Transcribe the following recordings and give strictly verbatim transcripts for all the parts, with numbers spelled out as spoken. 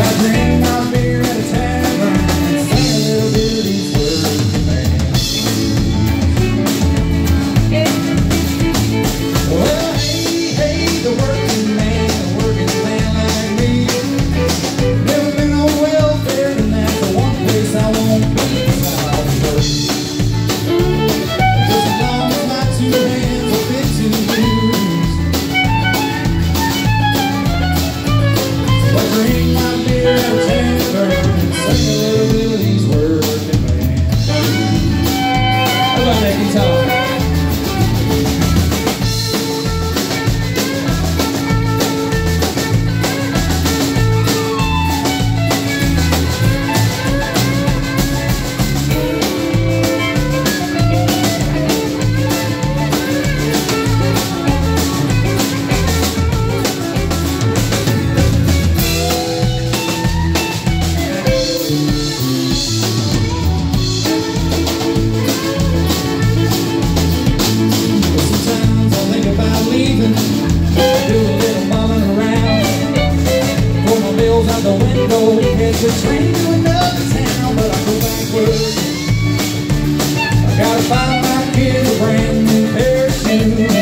It's a train to another town, but I go backwards. I gotta find my kid a brand new pair of shoes.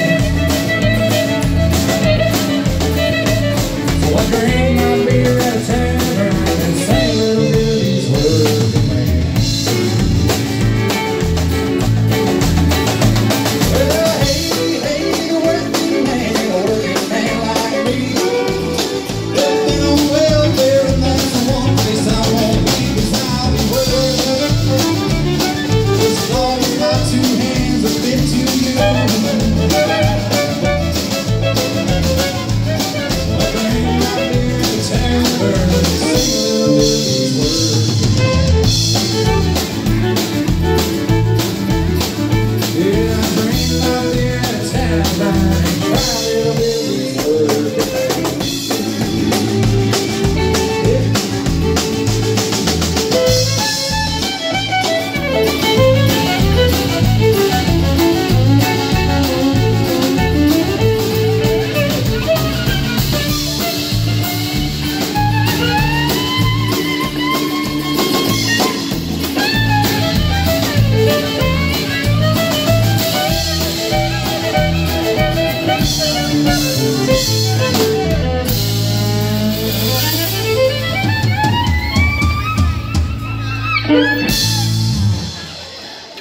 So I drink my beer at a tavern and sing little Billy's working man. Well, hey, hey, the working man, a working man like me. Living on welfare and that's the one place I won't be, 'cause I'll be working. As long as my two hands are fit to you. I drink my beer at the tavern and sing little Billy's working man. Yeah, I drink my beer at a tavern and cry little Billy's working man.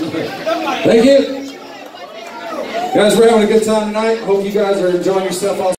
Thank you. Guys, we're having a good time tonight. Hope you guys are enjoying yourself.